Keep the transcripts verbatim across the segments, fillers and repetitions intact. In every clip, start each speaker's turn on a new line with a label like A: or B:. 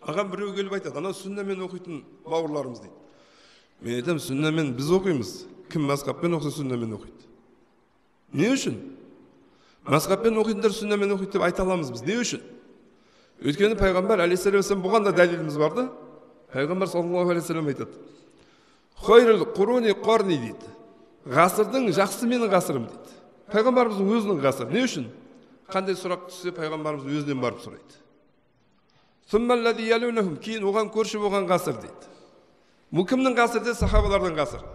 A: Ағам біреу келіп айтады, ана сүннамен оқитын бауырларымыз дейді. Мен айтамын, сүннамен біз оқимыз. Кім мазхабпен оқыса сүннамен оқиды. Не үшін? Мазхабпен оқитындар сүннамен оқиды деп айта аламыз біз. Не үшін? Өйткені пайғамбар алейхиссалам бұған да дәлеліміз бар да. Пайғамбар саллаллаху алейхи вассалам айтады. Хайрул құруни қарни дейді. Ғасырдың жақсы менің ғасырым дейді. Пайғамбарымыздың өзінің ғасыры. Не үшін? Қандай сұрақ түссе пайғамбарымыз өзінен барып сұрайды. Суммаллади ялунахум, кейін оған көрші болған ғасыр дейді. Бұл кімнің ғасыры дейді? Сахабалардың ғасыры.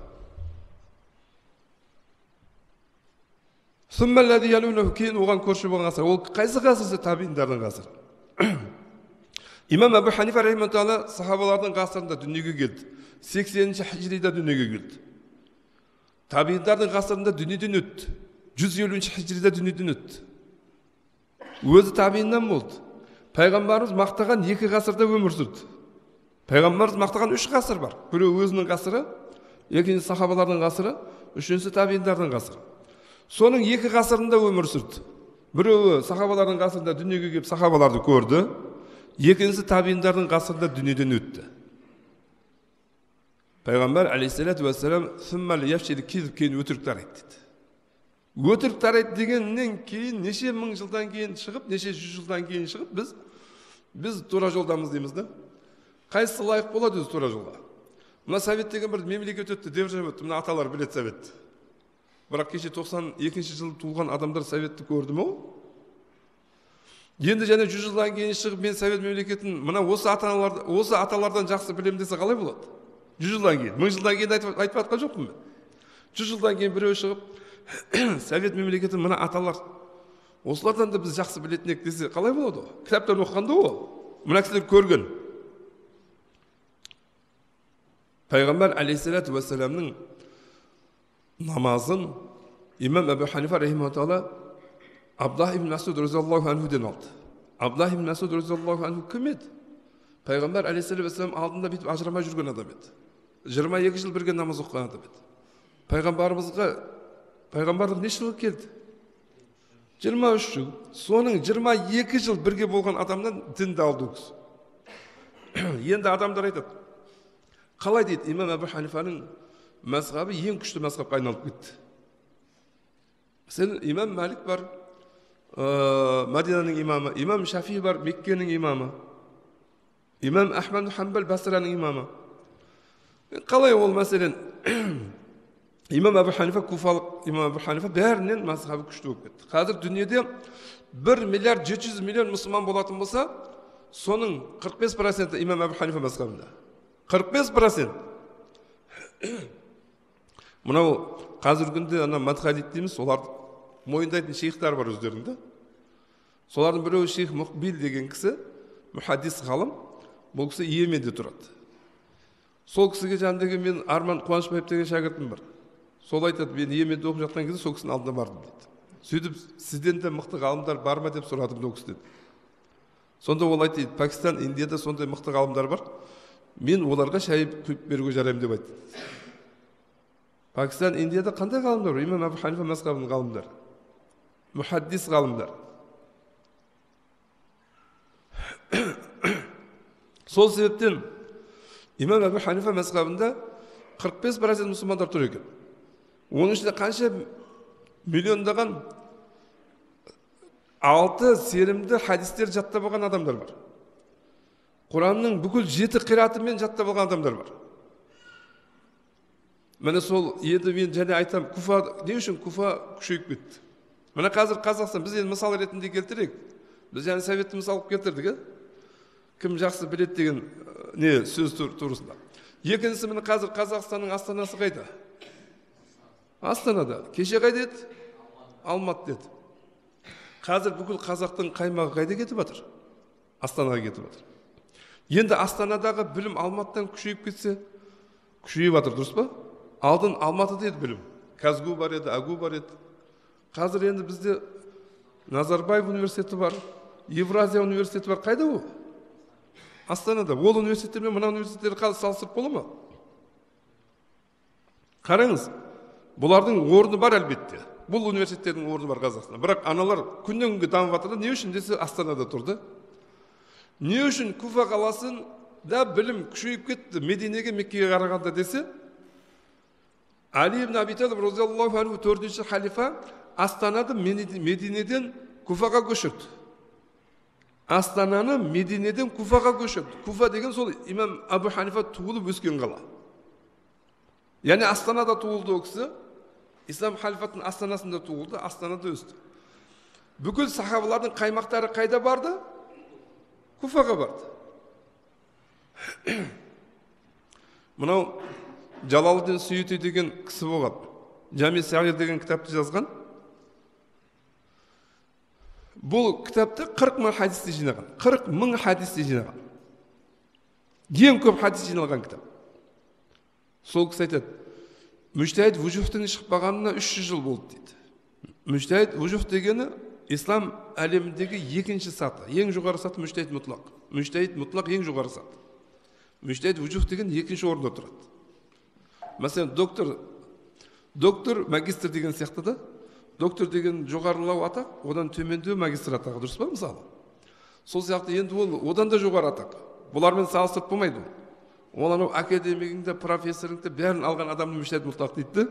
A: Суммаллади ялунахум, кейін оған көрші болған ғасыр. Ол қайсы ғасыр? Табииндардың ғасыры. Имам Абу Ханифа рахимахуллах сахабалардың ғасырында дүниеге келді. сексенінші хижрида дүниеге келді. Табииндардың ғасырында дүниеден өтті. жүз елуінші хижрида дүниеден өтті. Өзі табииннан болды. Пайғамбарымыз мақтаған екі ғасырда өмір сүрді. Пайғамбарымыз мақтаған үш ғасыр бар. Біреу өзінің ғасыры, екінші сахабалардың ғасыры, үшіншісі табииндардың ғасыры. Соның екі ғасырында өмір сүрді. Біреуі сахабалардың ғасырында дүниеге келіп сахабаларды көрді, екіншісі табииндардың ғасырында дүниеден өтті. Пайғамбар алейхиссалату вассалам сүммәл яфшил кизб, кейін өтірік тарайды дейді. Өтірік тарайды дегеннен кейін неше мың жылдан кейін шығып, неше жүз жылдан кейін шығып, біз біз тура жолдамыз дейміз да. Қайсысы лайық болады өзі тура жолға? Мына совет деген бір мемлекет өтті, держава өтті. Мына аталар білет советті. Бірақ кеше тоқсан екінші жылы туылған адамдар советті көрді ме? Енді және жүз жылдан кейін шығып, мен совет мемлекетін мына осы аталардан, осы аталардан жақсы білемін десе қалай болады? жүз жылдан кейін, мың жылдан кейін айтып атқан жоқпын мен. жүз жылдан кейін біреу шығып, совет мемлекеті мына аталар осылардан да біз жақсы білетін едік десе қалай болады ол? Кітаптан оқығанда ол. Мына кісілер көрген. Пайғамбар алейхиссалату вассаламның намазын имам Абу Ханифа рахимахуллах Абдуллах ибн Масуд разияллаху анхуден алды. Абдуллах ибн Масуд разияллаху анху кім еді? Пайғамбар алейхиссалату вассалам алдында бүйтіп ажырамай жүрген адам еді. жиырма екі жыл бірге намаз оқыған адам еді. Пайғамбарымызға пайғамбарлық неше жыл келді? жиырма үш жыл. Соның жиырма екі жыл бірге болған адамнан дінді алды ол кісі. Енді адамдар айтады, қалай дейді, имам Абу Ханифаның мазхабы ең күшті мазхабқа айналып кетті. Сен имам Малик бар, Мадинаның имамы, имам Шафи бар, Меккенің имамы, имам Ахмад Ханбал Басраның имамы. Қалай ол мәселен? Имам Абу Ханифа, Куфалық имам Абу Ханифа бәрінен мазхабы күшті болып кетті. Қазір дүниеде бір миллиард жеті жүз миллион мұсылман болатын болса, соның қырық бес проценті имам Абу Ханифа мазхабында. қырық бес процент. Мынау қазіргі күнде ана мадхалит дейміз, оларды мойындайтын шейхтар бар өздерінде. Солардың біреуі шейх Мұқбил деген кісі, мұхаддис ғалым, бұл кісі Йеменде тұрады. Сол кісіге жанындағы мен Арман Қуанышбаев деген шәкіртім бар. Сол айтады, мен Йеменде оқып жатқан кезде сол кісінің алдына бардым дейді. Сөйтіп, сізден де мықты ғалымдар бар ма деп сұрадым ол кісіден. Сонда ол айтты, Пакистан, Индияда сондай мықты ғалымдар бар. Мен оларға шай құйып беруге жараймын деп айтты. Пакистан, Индияда қандай ғалымдар бар? Имам Абу Ханифа мазхабының ғалымдар. Мұхаддис ғалымдар. Сол себептен имам Абу Ханифа мазхабында қырық бес процент мұсылмандар тұр екен. Оның ішінде қанша миллиондаған алты сенімді хадистер жаттап алған адамдар бар. Құранның бүкіл жеті қиратымен жаттап алған адамдар бар. Міне сол енді мен және айтам, Куфа, не үшін Куфа күшейіп кетті? Міне қазір Қазақстан, біз енді мысал ретінде келтірейік. Біз және советті мысал келтірдік, кім жақсы білет деген не сөз турысында. Екіншісі міне қазір Қазақстанның астанасы қайда? Астанада. Кеше қайда еді? Алматы деді. Қазір бүкіл қазақтың қаймағы қайда кетіп жатыр? Астанаға кетіп жатыр. Енді Астанадағы білім Алматыдан күшейіп кетсе, күшейіп жатыр, дұрыс па? Алдын Алматыда еді білім. Казгу бар еді, Агу бар еді. Қазір енді бізде Назарбаев университеті бар, Евразия университеті бар. Қайда ол? Астанада. Ол университеттер мен мына университеттерді қазір салыстырып бола ма? Қараңыз, бұлардың орны бар әлбетте. Бұл университеттердің орны бар Қазақстанда. Бірақ аналар күннен күнге дамып жатыр. Не үшін десе Астанада тұрды. не үшін Куфа қаласында білім күшейіп кетті Мединеге, Меккеге қарағанда десе, Али ибн Аби Талиб разияллаху анху төртінші халифа Астананы Мединеден Куфаға көшірді. Астананы Мединеден Куфаға көшірді. Куфа деген сол имам Абу Ханифа туылып өскен қала. Яғни Астанада туылды ол кісі, ислам халифатының астанасында туылды, Астанада өсті. Бүкіл сахабалардың қаймақтары қайда барды? Куфаға барды. Мынау Жалалдин Сүйүти деген кісі болған. Жами Сағир деген кітапты жазған. Бұл кітапты қырық мың хадисті жинаған. қырық мың хадисті жинаған. Ең көп хадис жиналған кітап. Сол кісі айтады, Мүжтәһид вужухтың шықпағанына үш жүз жыл болды дейді. Мүжтәһид вужух дегені ислам әлеміндегі екінші саты. Ең жоғары саты мүжтәһид мұтлақ. Мүжтәһид мұтлақ ең жоғары саты. Мүжтәһид вужух деген екінші орында тұрады. Мәселен, доктор, доктор, магистр деген сияқты да. Доктор деген жоғарылау атақ, одан төмендеу магистр атағы, дұрыс па мысалы? Сол сияқты енді ол одан да жоғары атақ. Бұлармен салыстырып болмайды ол. Ол анау академигіңді, профессорыңды бәрін алған адамның мүжтәһид мұтлақ дейді.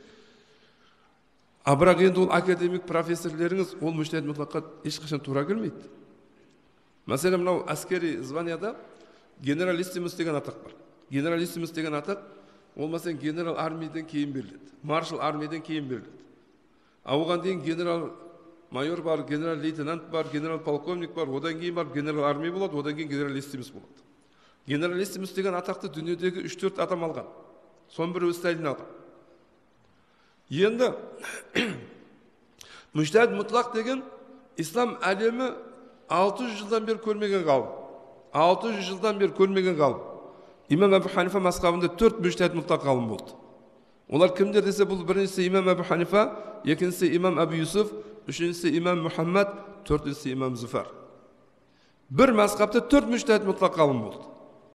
A: А бірақ енді ол академик профессорлеріңіз ол мүжтәһид мұтлаққа ешқашан тура келмейді. Мәселен, мынау әскери званияда генералиссимус деген атақ бар. Генералиссимус деген атақ ол мәселен генерал армиядан кейін беріледі. Маршал армиядан кейін беріледі. А оған дейін генерал майор бар, генерал лейтенант бар, генерал полковник бар, одан кейін бар генерал армия болады, одан кейін генералиссимус болады. Генералиссимус деген атақты дүниедегі үш төрт адам алған. Соның бірі Сталин алған. Енді мүжтәһид мұтлақ деген ислам әлемі алты жүз жылдан бері көрмеген ғалым. алты жүз жылдан бері көрмеген ғалым. Имам Абу Ханифа мазхабында төрт мүжтәһид мұтлақ ғалым болды. Олар кімдер десе, бұл біріншісі имам Абу Ханифа, екіншісі имам Абу Юсуф, үшіншісі имам Мухаммад, төртіншісі имам Зуфар. Бір мазхабта төрт мүжтәһид мұтлақ ғалым болды.